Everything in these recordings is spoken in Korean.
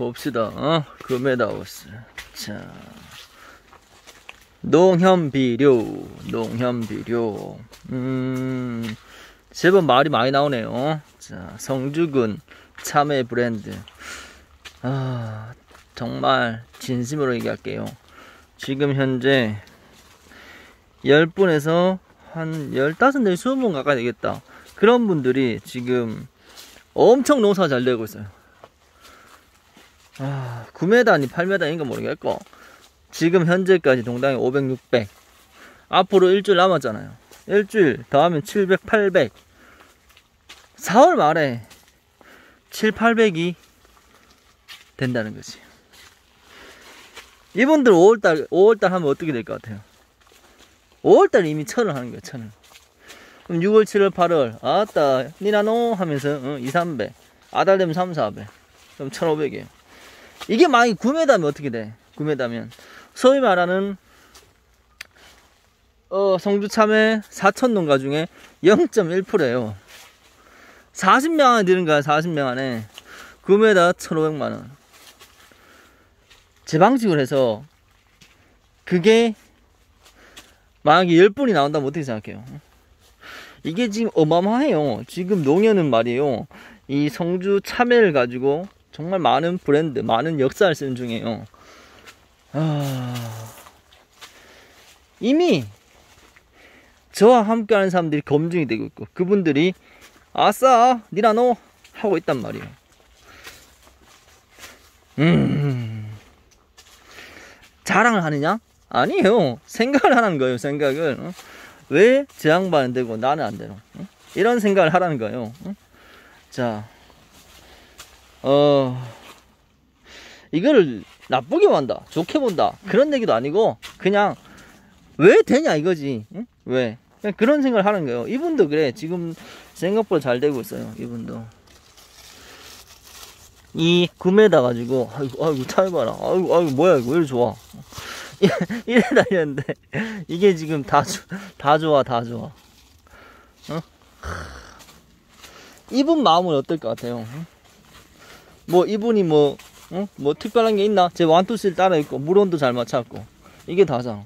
봅시다. 금메달우스. 자, 농협비료. 제법 말이 많이 나오네요. 자, 성주군 참외 브랜드. 정말 진심으로 얘기할게요. 지금 현재 10분에서 한 15, 20분 가까이 되겠다. 그런 분들이 지금 엄청 농사 잘 되고 있어요. 9m니 8m인가 모르겠고, 지금 현재까지 동당에 500, 600. 앞으로 일주일 남았잖아요. 일주일 더하면 700, 800. 4월 말에 7, 800이 된다는 거지. 이분들 5월달 하면 어떻게 될 것 같아요? 5월달 이미 1000을 하는 거야, 1000을. 그럼 6월, 7월, 8월, 아따, 니나노 하면서 2, 300. 아달 되면 3, 400. 그럼 1500이에요. 이게 만약에 9m면 어떻게 돼? 9m면. 소위 말하는, 성주 참외 4,000농가 중에 0.1%예요. 40명 안에 드는 거야, 40명 안에. 9m 1,500만원. 제 방식으로 해서, 그게, 만약에 10분이 나온다면 어떻게 생각해요? 이게 지금 어마어마해요. 지금 농협은 말이에요. 이 성주 참외를 가지고 정말 많은 브랜드, 많은 역사를 쓰는 중이에요. 이미 저와 함께 하는 사람들이 검증이 되고 있고, 그분들이 아싸, 니라노 하고 있단 말이에요. 자랑을 하느냐? 아니에요. 생각을 하라는 거예요. 생각을. 왜 저 양반은 되고 나는 안 되노? 이런 생각을 하라는 거예요. 자, 이거를 나쁘게 본다, 좋게 본다, 그런 얘기도 아니고, 그냥 왜 되냐 이거지. 왜? 그냥 그런 생각을 하는 거예요. 이분도 그래. 지금 생각보다 잘 되고 있어요. 이분도. 이 9m 가지고, 아이고, 잘 봐라. 아이고, 뭐야, 이거 왜 이렇게 좋아. 이래 달렸는데, 이게 지금 다 좋아. 이분 마음은 어떨 것 같아요? 뭐, 이분이 뭐 특별한 게 있나? 제 1, 2, 3 따라 있고, 물온도 잘 맞췄고. 이게 다잖아,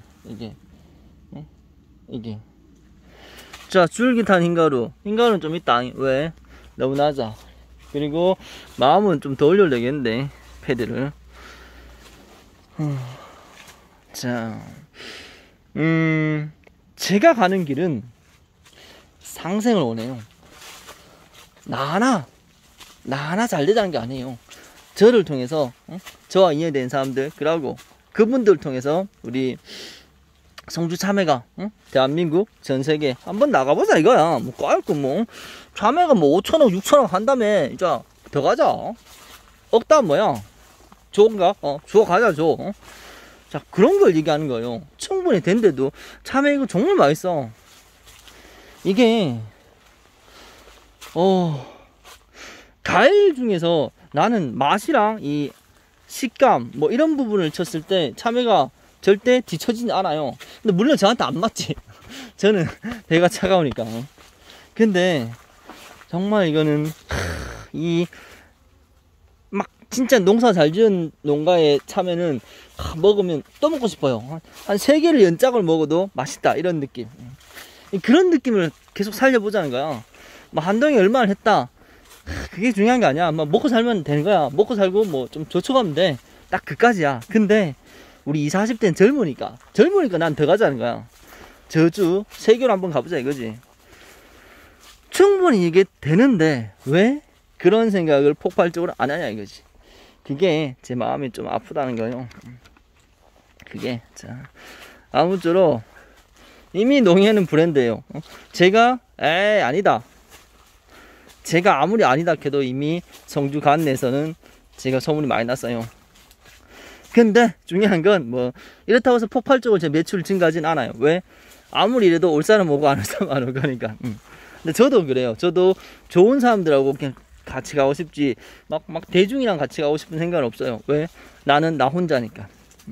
이게. 자, 줄기탄 흰가루. 흰가루는 좀 있다. 왜? 너무 낮아. 그리고, 마음은 좀 더 올려야 되겠는데, 패드를. 자, 제가 가는 길은 상생을 원해요. 나나 잘 되자는 게 아니에요. 저를 통해서, 저와 인연된 사람들, 그러고 그분들을 통해서 우리 성주 참외가, 대한민국 전 세계 한번 나가보자 이거야. 뭐 까짓거 뭐 참외가 뭐 5천억, 6천억 한다며. 이제 더 가자. 억담 뭐야? 좋은가? 줘 가자, 줘. 자, 그런 걸 얘기하는 거예요. 충분히 된데도 참외 이거 정말 맛있어. 이게 과일 중에서 나는 맛이랑 이 식감 뭐 이런 부분을 쳤을 때 참외가 절대 뒤처지지 않아요. 근데 물론 저한테 안 맞지. 저는 배가 차가우니까. 근데 정말 이거는 막 진짜 농사 잘 지은 농가의 참외는 먹으면 또 먹고 싶어요. 한 3개를 연짝을 먹어도 맛있다, 이런 느낌. 그런 느낌을 계속 살려보자는 거야. 뭐 한동이 얼마나 했다, 그게 중요한 게 아니야. 뭐 먹고 살면 되는 거야. 먹고 살고 뭐 좀 저축하면 돼. 딱 그까지야. 근데 우리 20, 40대는 젊으니까 난 더 가자는 거야. 저주 세계로 한번 가보자 이거지. 충분히 이게 되는데 왜 그런 생각을 폭발적으로 안 하냐 이거지. 그게 제 마음이 좀 아프다는 거예요. 그게. 자, 아무쪼록 이미 농협은 브랜드예요. 제가 아니다, 제가 아무리 아니다 해도 이미 성주 간내에서는 제가 소문이 많이 났어요. 근데 중요한 건 뭐 이렇다고 해서 폭발적으로 제 매출 증가하진 않아요. 왜? 아무리 이래도 올 사람 오고 안 올 사람 안 오고 하니까. 근데 저도 그래요. 저도 좋은 사람들하고 그냥 같이 가고 싶지 막 대중이랑 같이 가고 싶은 생각은 없어요. 왜? 나는 나 혼자니까.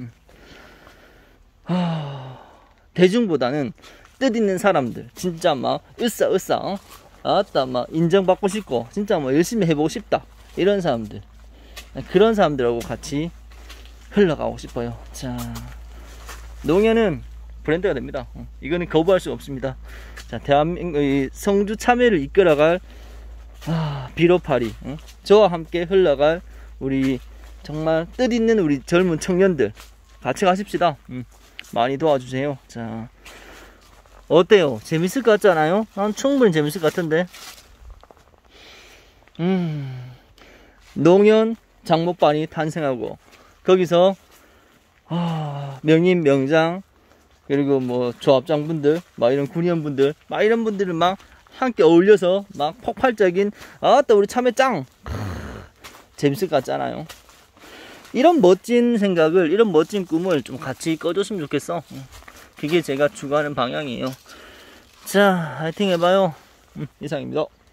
대중보다는 뜻있는 사람들, 진짜 막 으쌰 아따 막 인정받고 싶고 진짜 뭐 열심히 해보고 싶다, 이런 사람들, 그런 사람들하고 같이 흘러가고 싶어요. 자, 농협은 브랜드가 됩니다. 이거는 거부할 수 없습니다. 자, 대한민국 성주 참여를 이끌어갈 비로파리, 저와 함께 흘러갈 우리 정말 뜻있는 우리 젊은 청년들 같이 가십시다. 많이 도와주세요. 자, 어때요? 재밌을 것 같지 않아요? 난 충분히 재밌을 것 같은데. 농협 장목반이 탄생하고 거기서 명인 명장 그리고 뭐 조합장분들 막 이런 군의원분들 막 이런 분들을 막 함께 어울려서 막 폭발적인 또 우리 참외 짱 재밌을 것 같잖아요. 이런 멋진 생각을 이런 멋진 꿈을 좀 같이 꺼줬으면 좋겠어. 그게 제가 추구하는 방향이에요. 자, 화이팅 해봐요. 이상입니다.